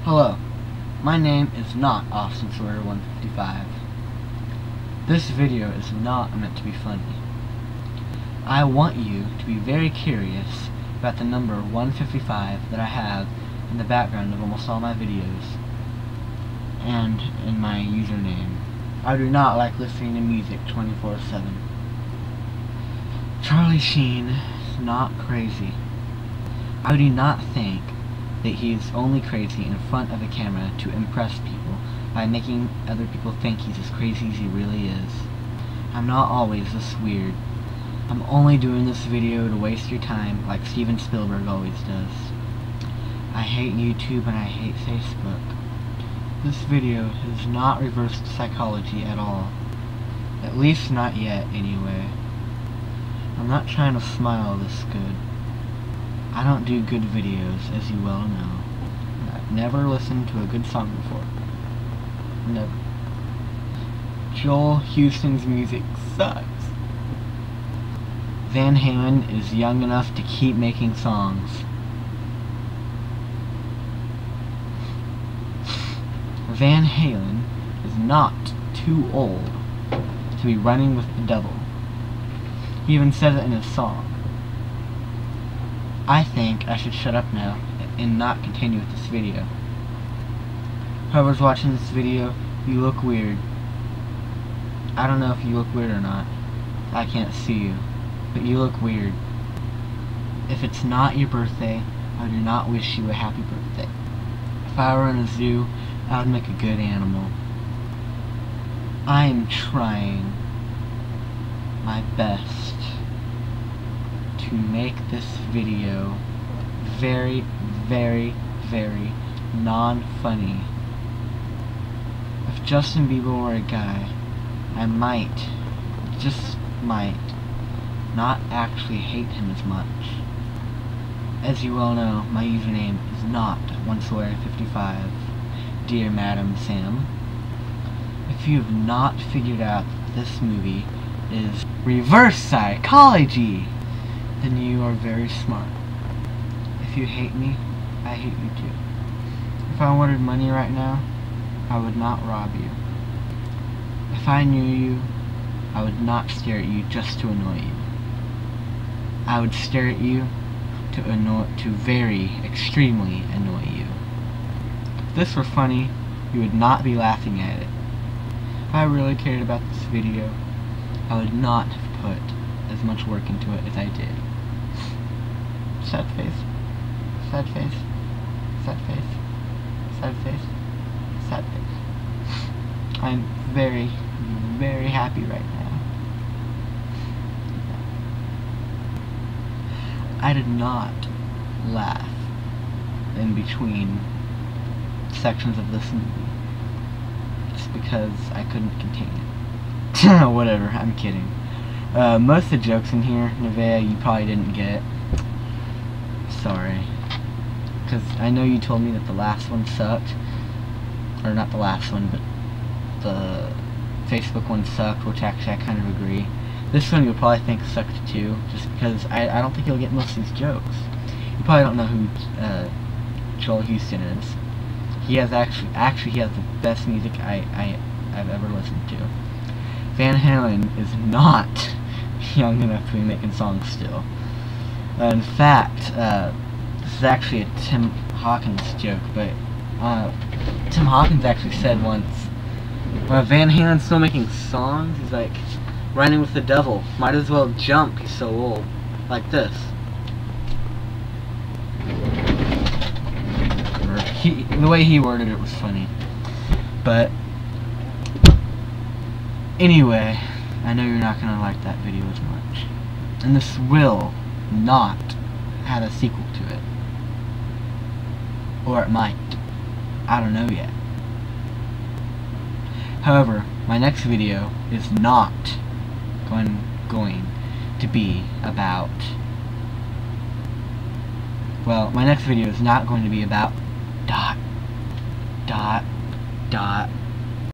Hello, my name is not Austin Sawyer 155. This video is not meant to be funny. I want you to be very curious about the number 155 that I have in the background of almost all my videos and in my username. I do not like listening to music 24/7. Charlie Sheen is not crazy. I do not think that he is only crazy in front of a camera to impress people by making other people think he's as crazy as he really is. I'm not always this weird. I'm only doing this video to waste your time like Steven Spielberg always does. I hate YouTube and I hate Facebook. This video has not reversed psychology at all. At least not yet, anyway. I'm not trying to smile this good. I don't do good videos, as you well know. I've never listened to a good song before. Never. Joel Houston's music sucks. Van Halen is young enough to keep making songs. Van Halen is not too old to be running with the devil. He even says it in his song. I think I should shut up now and not continue with this video. Whoever's watching this video, you look weird. I don't know if you look weird or not. I can't see you. But you look weird. If it's not your birthday, I do not wish you a happy birthday. If I were in a zoo, I would make a good animal. I am trying my best to make this video very, very, very non-funny. If Justin Bieber were a guy, I might, just might, not actually hate him as much. As you well know, my username is not OneSawyer55, dear Madam Sam. If you have not figured out that this movie is reverse psychology, then you are very smart. If you hate me, I hate you too. If I wanted money right now, I would not rob you. If I knew you, I would not stare at you just to annoy you. I would stare at you to very extremely annoy you. If this were funny, you would not be laughing at it. If I really cared about this video, I would not have put as much work into it as I did. Sad face, sad face, sad face, sad face, sad face. I'm very, very happy right now. I did not laugh in between sections of this movie. Just because I couldn't contain it. Whatever, I'm kidding. Most of the jokes in here, Nevaeh, you probably didn't get. Sorry. Because I know you told me that the last one sucked. Or not the last one, but the Facebook one sucked, which actually I kind of agree. This one you'll probably think sucked too, just because I don't think you'll get most of these jokes. You probably don't know who Joel Houston is. He has actually he has the best music I've ever listened to. Van Halen is not young enough to be making songs still. In fact, this is actually a Tim Hawkins joke, but Tim Hawkins actually said once, when Van Halen's still making songs, he's like, running with the devil, might as well jump, he's so old. Like this. The way he worded it was funny. But anyway, I know you're not gonna like that video as much. And this will not have a sequel to it. Or it might. I don't know yet. However, my next video is not going to be about, well, my next video is not going to be about ...